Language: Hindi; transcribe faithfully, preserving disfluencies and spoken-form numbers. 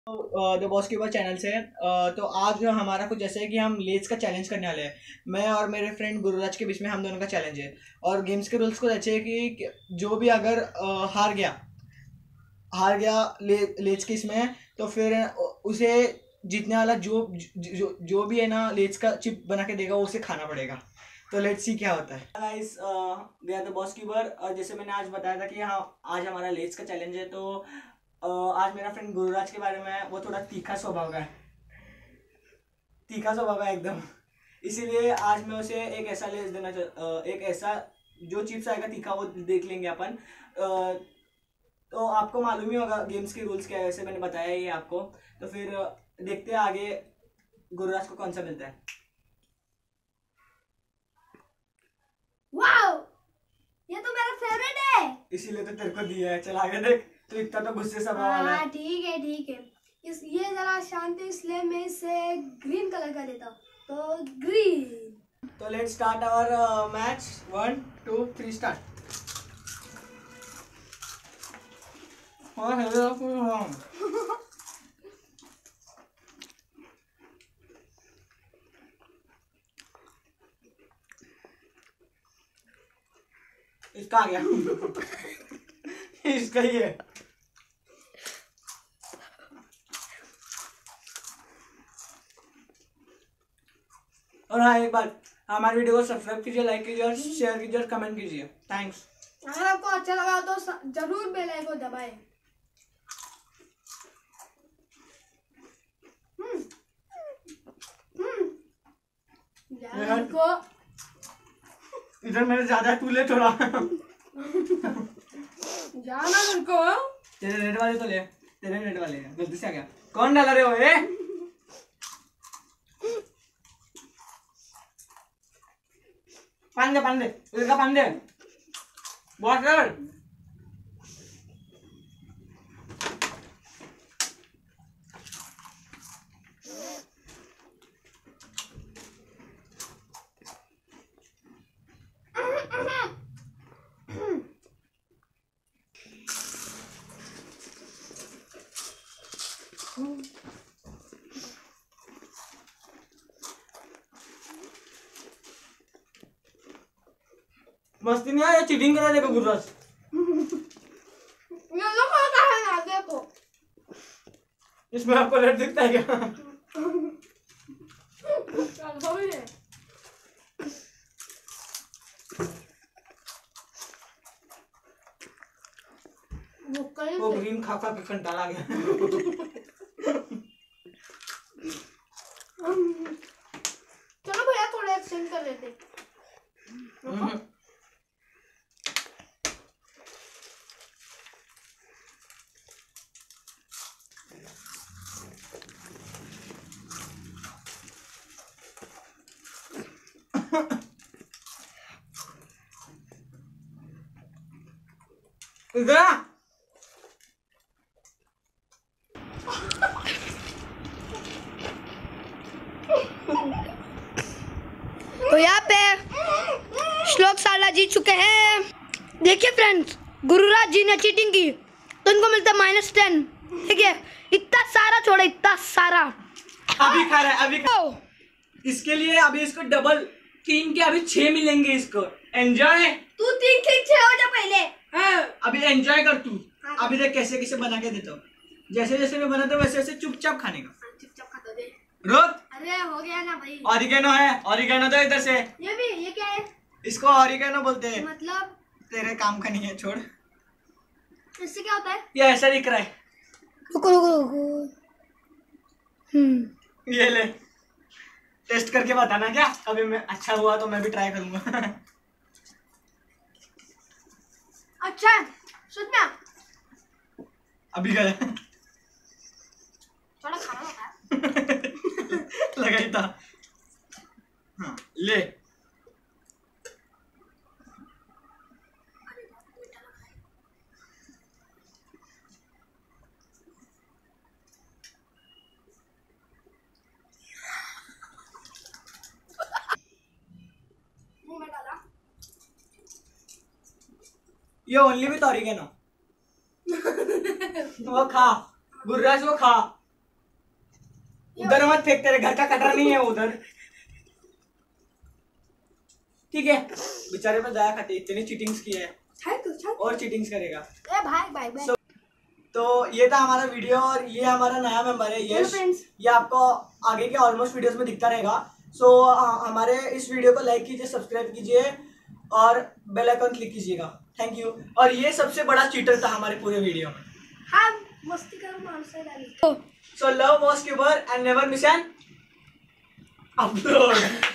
द बॉस कीपर चैनल से। तो आज जो हमारा कुछ जैसे है कि हम लेज का चैलेंज करने वाले हैं। मैं और मेरे फ्रेंड गुरुराज के बीच में हम दोनों का चैलेंज है। और गेम्स के रूल्स कुछ अच्छे है कि जो भी अगर हार गया हार गया ले, लेज के इसमें, तो फिर उसे जीतने वाला जो जो जो भी है ना लेज का चिप बना के देगा वो उसे खाना पड़ेगा। तो लेट्स सी क्या होता है। Guys, we are the boss keeper. जैसे मैंने आज बताया था कि हाँ आज हमारा लेज का चैलेंज है। तो uh, आज मेरा फ्रेंड गुरुराज के बारे में, वो थोड़ा तीखा स्वभाव का है, तीखा स्वभाव का एकदम। इसीलिए आज मैं उसे एक ऐसा लेज देना चाह uh, एक ऐसा जो चिप्स आएगा तीखा वो देख लेंगे अपन। uh, तो आपको मालूम ही होगा गेम्स के रूल्स क्या है, वैसे मैंने बताया ही आपको। तो फिर देखते हैं आगे गुरुराज को कौन सा मिलता है। वाओ, ये तो मेरा फेवरेट है, इसीलिए तो तेरे को दिया है। चल आगे देख, तो इतना तो गुस्से सब वाला है। ठीक है ठीक है, इस ये जरा शांत है इसलिए मैं इसे ग्रीन कलर का देता हूँ, तो ग्रीन। तो let's start our match. One two three start. हाँ हेलो हाँ इसका आ गया इसका ही है। और हाँ एक बात, हमारे वीडियो को सब्सक्राइब कीजिए, लाइक कीजिए और शेयर कीजिए और कमेंट कीजिए। थैंक्स। अगर आपको अच्छा लगा तो जरूर बेल आइकन को दबाएं। हम्म हम्म को इधर मैंने ज्यादा तू ले थोड़ा जाना घर को। तेरे रेड वाले तो ले, तेरे रेड वाले हैं। गलती से आ गया। कौन डाला रहे हो ये? पान दे पान दे इसका पान दे वाटर। मस्ती नहीं आया, चीटिंग करा देखो गुरुराज। ये लो खाता है ना, देखो इसमें आपको रेड दिखता है क्या? वो ग्रीन खा खा के कंटाला गया। चलो भैया थोड़ा एक्सटेंड कर लेते। इधर तो यहाँ पे श्लोक साला जीत चुके हैं। देखिए फ्रेंड्स, गुरुराज जी ने चीटिंग की तो इनको मिलता है माइनस टेन। ठीक है, इतना सारा छोड़े, इतना सारा अभी खा रहा है, अभी खा। इसके लिए अभी इसको डबल तीन के अभी छह मिलेंगे इसको। एंजॉय। तू तीन तीन छह हो जा पहले। हाँ, अभी एंजॉय कर तू। अभी देख कैसे कैसे बना के देता हूँ। जैसे जैसे मैं बनाता हूँ वैसे वैसे चुपचाप खाने का। चुपचाप खा दो दे। रोक। अरे हो गया ना भाई। ऑरिगेनो है, ऑरिगेनो दो इधर से। ये भी, ये क्या है? इसको ऑरिगेनो बोलते हैं। मतलब तेरे काम का नहीं है, छोड़। इससे क्या होता है? ये ऐसा दिख रहा है। रुको रुको रुको। हम्म ये ले, टेस्ट करके बताना क्या। अभी मैं अच्छा हुआ तो मैं भी ट्राई करूंगा। अच्छा सच में अभी गया थोड़ा खाना होता है। लगा ही था। हाँ ले। मुंह में डाला। ये ओनली विथ ऑरिगेनो। वो खा गुर्राज, वो खा। उधर मत फेंक, तेरे घर का कटरा नहीं है उधर। ठीक है, बेचारे पे दया खाते, इतनी चीटिंग्स की है और चीटिंग्स करेगा। ए भाई भाई भाई। so, तो ये था हमारा वीडियो और ये हमारा नया मेंबर है यश। ये आपको आगे के ऑलमोस्ट वीडियोस में दिखता रहेगा। सो so, हमारे इस वीडियो को लाइक कीजिए, सब्सक्राइब कीजिए और बेल आइकन क्लिक कीजिएगा। Thank you. और ये सबसे बड़ा चीटर था हमारे पूरे वीडियो में। हाँ मस्ती करो। So love most uber and never miss an upload.